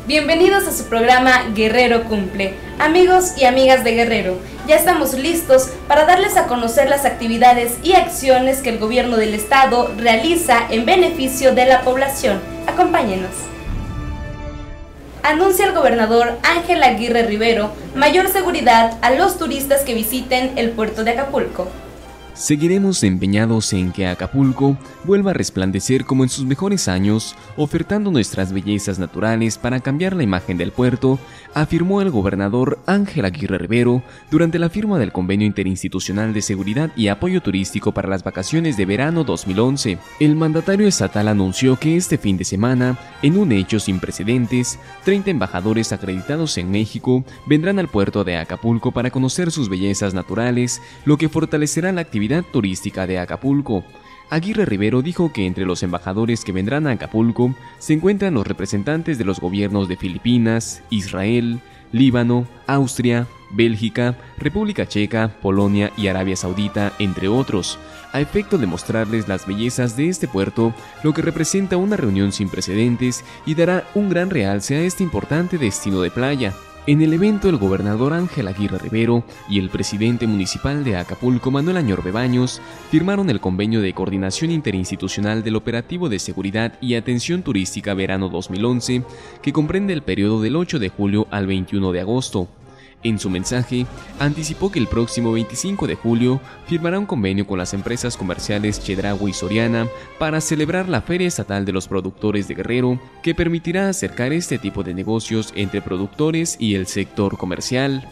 Bienvenidos a su programa Guerrero Cumple. Amigos y amigas de Guerrero, ya estamos listos para darles a conocer las actividades y acciones que el gobierno del estado realiza en beneficio de la población. Acompáñenos. Anuncia el gobernador Ángel Aguirre Rivero mayor seguridad a los turistas que visiten el puerto de Acapulco. Seguiremos empeñados en que Acapulco vuelva a resplandecer como en sus mejores años, ofertando nuestras bellezas naturales para cambiar la imagen del puerto, afirmó el gobernador Ángel Aguirre Rivero durante la firma del Convenio Interinstitucional de Seguridad y Apoyo Turístico para las vacaciones de verano 2011. El mandatario estatal anunció que este fin de semana, en un hecho sin precedentes, 30 embajadores acreditados en México vendrán al puerto de Acapulco para conocer sus bellezas naturales, lo que fortalecerá la actividad turística de Acapulco. Aguirre Rivero dijo que entre los embajadores que vendrán a Acapulco se encuentran los representantes de los gobiernos de Filipinas, Israel, Líbano, Austria, Bélgica, República Checa, Polonia y Arabia Saudita, entre otros, a efecto de mostrarles las bellezas de este puerto, lo que representa una reunión sin precedentes y dará un gran realce a este importante destino de playa. En el evento, el gobernador Ángel Aguirre Rivero y el presidente municipal de Acapulco, Manuel Añorbe Baños, firmaron el convenio de coordinación interinstitucional del operativo de seguridad y atención turística verano 2011, que comprende el periodo del 8 de julio al 21 de agosto. En su mensaje, anticipó que el próximo 25 de julio firmará un convenio con las empresas comerciales Chedraui y Soriana para celebrar la Feria Estatal de los Productores de Guerrero, que permitirá acercar este tipo de negocios entre productores y el sector comercial.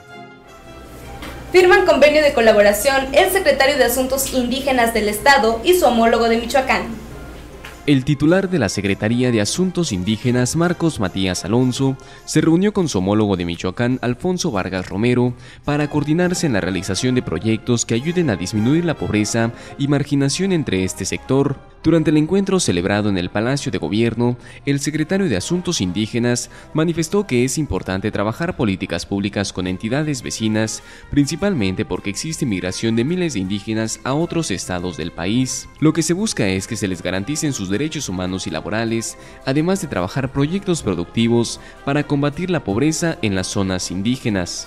Firman convenio de colaboración el secretario de Asuntos Indígenas del Estado y su homólogo de Michoacán. El titular de la Secretaría de Asuntos Indígenas, Marcos Matías Alonso, se reunió con su homólogo de Michoacán, Alfonso Vargas Romero, para coordinarse en la realización de proyectos que ayuden a disminuir la pobreza y marginación entre este sector. Durante el encuentro celebrado en el Palacio de Gobierno, el secretario de Asuntos Indígenas manifestó que es importante trabajar políticas públicas con entidades vecinas, principalmente porque existe migración de miles de indígenas a otros estados del país. Lo que se busca es que se les garanticen sus derechos humanos y laborales, además de trabajar proyectos productivos para combatir la pobreza en las zonas indígenas.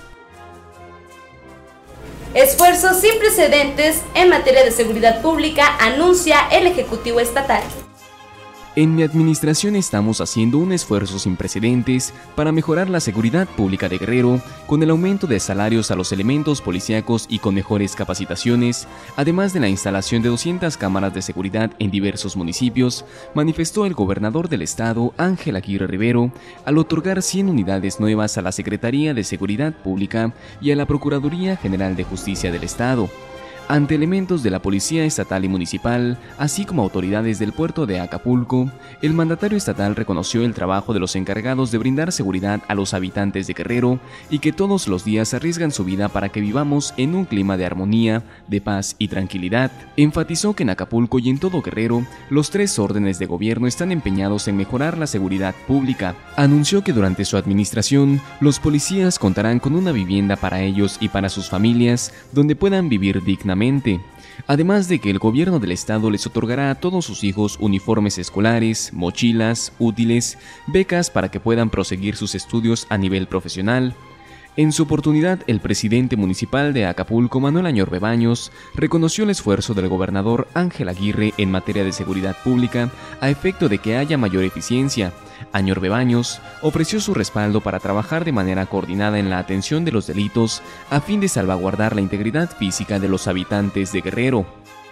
Esfuerzos sin precedentes en materia de seguridad pública, anuncia el Ejecutivo Estatal. En mi administración estamos haciendo un esfuerzo sin precedentes para mejorar la seguridad pública de Guerrero, con el aumento de salarios a los elementos policíacos y con mejores capacitaciones, además de la instalación de 200 cámaras de seguridad en diversos municipios, manifestó el gobernador del estado, Ángel Aguirre Rivero, al otorgar 100 unidades nuevas a la Secretaría de Seguridad Pública y a la Procuraduría General de Justicia del Estado. Ante elementos de la Policía Estatal y Municipal, así como autoridades del puerto de Acapulco, el mandatario estatal reconoció el trabajo de los encargados de brindar seguridad a los habitantes de Guerrero y que todos los días arriesgan su vida para que vivamos en un clima de armonía, de paz y tranquilidad. Enfatizó que en Acapulco y en todo Guerrero, los 3 órdenes de gobierno están empeñados en mejorar la seguridad pública. Anunció que durante su administración, los policías contarán con una vivienda para ellos y para sus familias, donde puedan vivir dignamente. Además de que el gobierno del estado les otorgará a todos sus hijos uniformes escolares, mochilas, útiles, becas para que puedan proseguir sus estudios a nivel profesional. En su oportunidad, el presidente municipal de Acapulco, Manuel Añorbe Baños, reconoció el esfuerzo del gobernador Ángel Aguirre en materia de seguridad pública a efecto de que haya mayor eficiencia. Añorbe Baños ofreció su respaldo para trabajar de manera coordinada en la atención de los delitos a fin de salvaguardar la integridad física de los habitantes de Guerrero.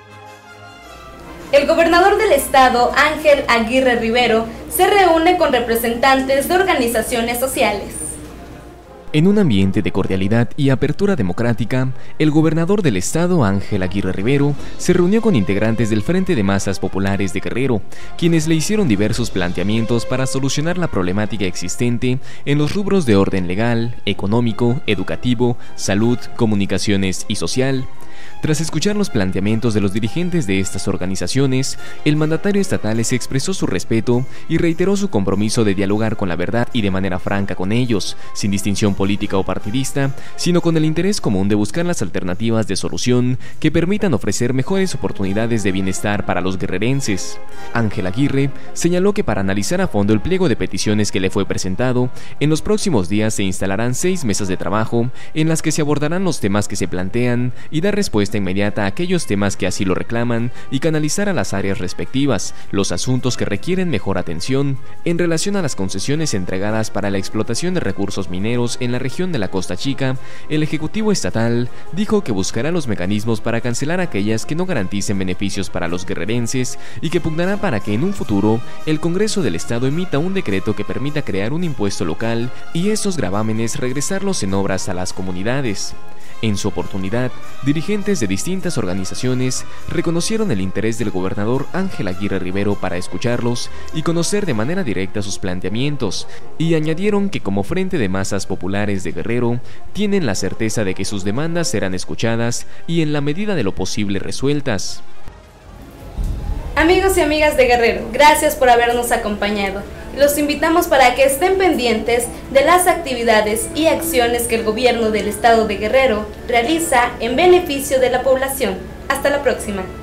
El gobernador del estado, Ángel Aguirre Rivero, se reúne con representantes de organizaciones sociales. En un ambiente de cordialidad y apertura democrática, el gobernador del estado, Ángel Aguirre Rivero, se reunió con integrantes del Frente de Masas Populares de Guerrero, quienes le hicieron diversos planteamientos para solucionar la problemática existente en los rubros de orden legal, económico, educativo, salud, comunicaciones y social. Tras escuchar los planteamientos de los dirigentes de estas organizaciones, el mandatario estatal les expresó su respeto y reiteró su compromiso de dialogar con la verdad y de manera franca con ellos, sin distinción política o partidista, sino con el interés común de buscar las alternativas de solución que permitan ofrecer mejores oportunidades de bienestar para los guerrerenses. Ángel Aguirre señaló que para analizar a fondo el pliego de peticiones que le fue presentado, en los próximos días se instalarán 6 mesas de trabajo en las que se abordarán los temas que se plantean y dar respuesta inmediata a aquellos temas que así lo reclaman y canalizar a las áreas respectivas los asuntos que requieren mejor atención. En relación a las concesiones entregadas para la explotación de recursos mineros en la región de la Costa Chica, el Ejecutivo Estatal dijo que buscará los mecanismos para cancelar aquellas que no garanticen beneficios para los guerrerenses y que pugnará para que en un futuro el Congreso del Estado emita un decreto que permita crear un impuesto local y esos gravámenes regresarlos en obras a las comunidades. En su oportunidad, dirigentes de distintas organizaciones reconocieron el interés del gobernador Ángel Aguirre Rivero para escucharlos y conocer de manera directa sus planteamientos, y añadieron que como Frente de Masas Populares de Guerrero, tienen la certeza de que sus demandas serán escuchadas y en la medida de lo posible resueltas. Amigos y amigas de Guerrero, gracias por habernos acompañado. Los invitamos para que estén pendientes de las actividades y acciones que el gobierno del estado de Guerrero realiza en beneficio de la población. Hasta la próxima.